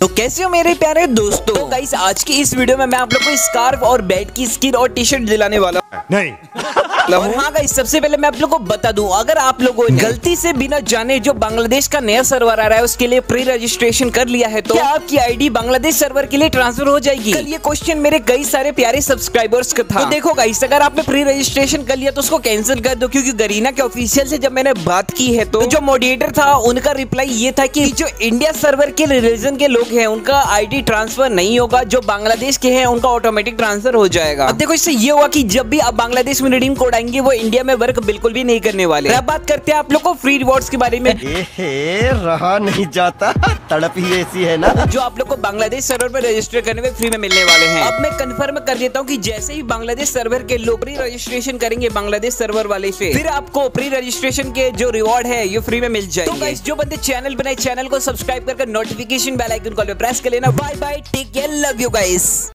तो कैसे हो मेरे प्यारे दोस्तों। तो गाइस आज की इस वीडियो में मैं आप लोग को स्कार्फ और बैट की स्किन और टी शर्ट दिलाने वाला नहीं। और हाँ गाइस सबसे पहले मैं आप लोग को बता दूं, अगर आप लोगों ने गलती से बिना जाने जो बांग्लादेश का नया सर्वर आ रहा है उसके लिए प्री रजिस्ट्रेशन कर लिया है तो क्या आपकी आईडी बांग्लादेश सर्वर के लिए ट्रांसफर हो जाएगी। कल ये क्वेश्चन मेरे कई सारे प्यारे सब्सक्राइबर्स का था। तो देखो गाइस अगर आपने प्री रजिस्ट्रेशन कर लिया तो उसको कैंसिल कर दो, क्योंकि गरीना के ऑफिशियल से जब मैंने बात की है तो जो मॉडरेटर था उनका रिप्लाई ये था कि जो इंडिया सर्वर के रिलीजन के लोग हैं उनका आईडी ट्रांसफर नहीं होगा, जो बांग्लादेश के हैं उनका ऑटोमेटिक ट्रांसफर हो जाएगा। अब देखो इससे ये हुआ कि जब भी आप बांग्लादेश में रिडीम कोड आएंगे वो इंडिया में वर्क बिल्कुल भी नहीं करने वाले। अब बात करते हैं आप लोग को फ्री रिवॉर्ड्स के बारे में। रहा नहीं जाता, तड़प ही ऐसी है ना, जो आप लोग को बांग्लादेश सर्वर पर रजिस्टर करने में फ्री में मिलने वाले हैं। अब मैं कंफर्म कर देता हूँ कि जैसे ही बांग्लादेश सर्वर के लोग प्री रजिस्ट्रेशन करेंगे बांग्लादेश सर्वर वाले से, फिर आपको प्री रजिस्ट्रेशन के जो रिवॉर्ड है ये फ्री में मिल जाएंगे। तो गाइस जो बंदे चैनल बनाए चैनल को सब्सक्राइब करके नोटिफिकेशन बेल आइकन को प्रेस कर लेना। Bye bye, take care, love you guys.